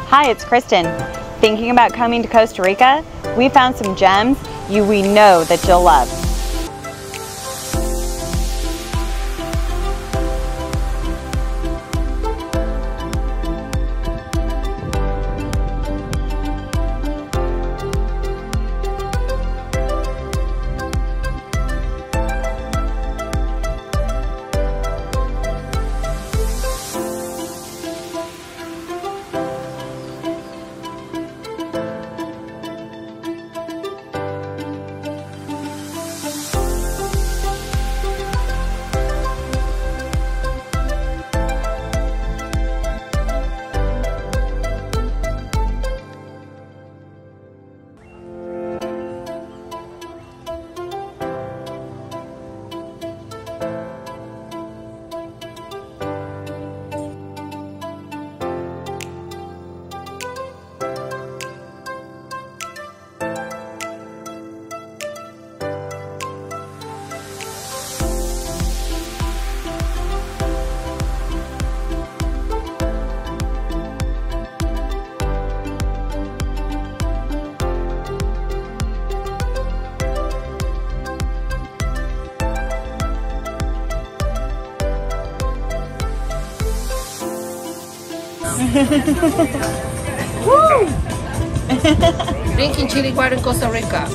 Hi, it's Kristen. Thinking about coming to Costa Rica? We found some gems we know that you'll love. Woo! Drinking chili water in Costa Rica.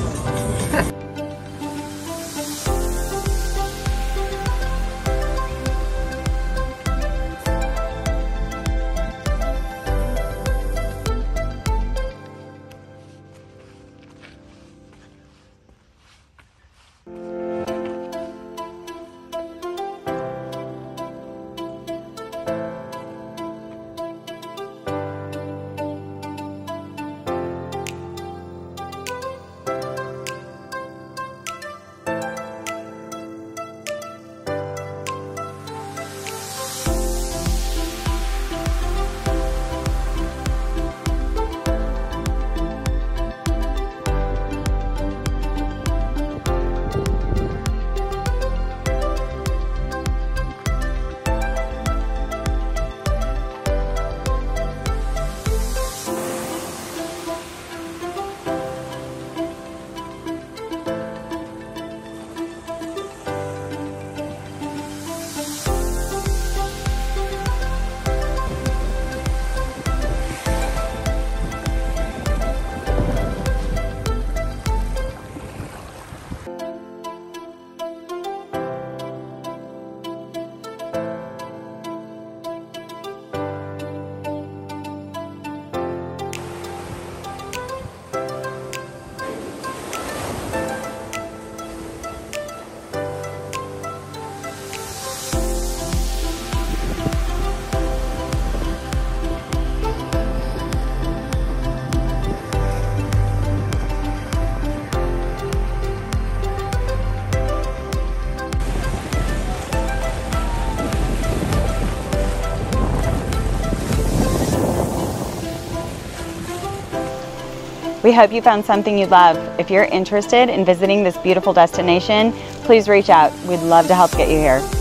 We hope you found something you love. If you're interested in visiting this beautiful destination, please reach out. We'd love to help get you here.